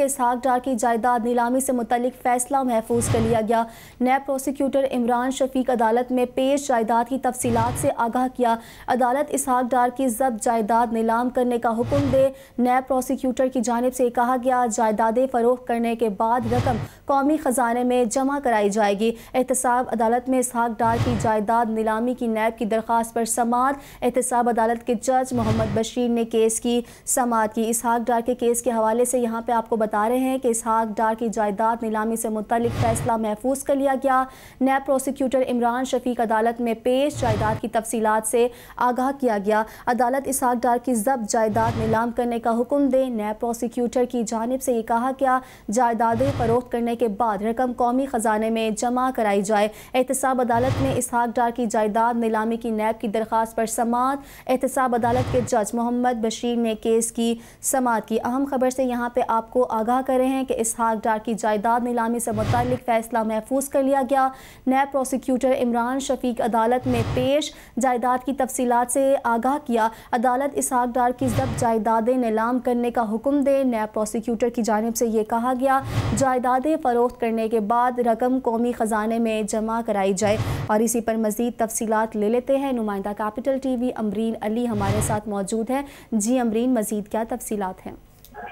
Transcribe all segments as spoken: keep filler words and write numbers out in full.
कि इसहाक डार की जायदाद नीलामी से मुतल्लिक फैसला महफूज कर लिया गया। नैब प्रोसिक्यूटर इमरान शफीक अदालत में पेश जायदाद की तफसीलात से आगाह किया। अदालत इसहाक डार की जब्त जायदाद नीलाम करने का हुक्म दे। नैब प्रोसिक्यूटर की जानिब से कहा गया, जायदादें फरोख्त करने के बाद रकम कौमी खजाने में जमा कराई जाएगी। एहतसाब अदालत में इसहाक डार की जायदाद नीलामी की नैब की दरख्वास्त पर समाअत। एहतसाब अदालत के जज मोहम्मद बशीर ने केस की समाअत की। इसहाक डार के केस के हवाले से यहाँ पे आपको बता रहे हैं कि इसहाक डार की जायदाद नीलामी से मुतल्लिक फैसला महफूज कर लिया गया। नैब प्रोसिक्यूटर इमरान शफीक अदालत में पेश जायदाद की तफसीलात से आगाह किया गया। अदालत इसहाक डार की जब्त जायदाद नीलाम करने का हुक्म दे। नैब प्रोसिक्यूटर की जानिब से ये कहा गया, जायदादें फरोख्त करने के बाद रकम कौमी खजाने में जमा कराई जाए। एहतसाब अदालत में इसहाक डार की जायदाद नीलामी की नैब की दरख्वास्त पर समाअत। एहतसाब अदालत के जज मोहम्मद बशीर ने केस की समाअत की। अहम खबर से यहाँ पे आपको आगाह कर रहे हैं कि इसहाक डार की जायदाद नीलामी से मुतल्लिक फैसला महफूज कर लिया गया। नैब प्रोसिक्यूटर इमरान शफीक अदालत में पेश जायदाद की तफसीलात से आगाह किया। अदालत इसहाक डार की जब्त जायदादें नीलाम करने का हुक्म दे। नैब प्रोसिक्यूटर की जानिब से ये कहा गया, जायदादें फरोख्त करने के बाद रकम कौमी ख़जाने में जमा कराई जाए। और इसी पर मज़ीद तफसीलात ले लेते हैं। नुमाइंदा कैपिटल टीवी अमरीन अली हमारे साथ मौजूद हैं। जी अमरीन, मज़ीद क्या तफसीलात हैं?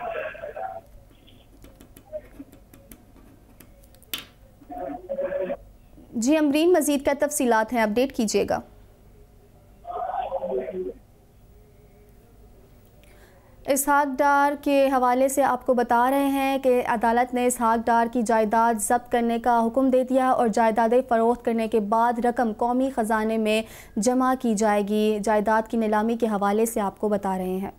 जी अमरीन, मज़ीद क्या तफसीलात हैं, अपडेट कीजिएगा। इसहाक डार के हवाले से आपको बता रहे हैं कि अदालत ने इसहाक डार की जायदाद जब्त करने का हुक्म दे दिया और जायदादें फ़रोख्त करने के बाद रकम कौमी ख़जाने में जमा की जाएगी। जायदाद की नीलामी के हवाले से आपको बता रहे हैं।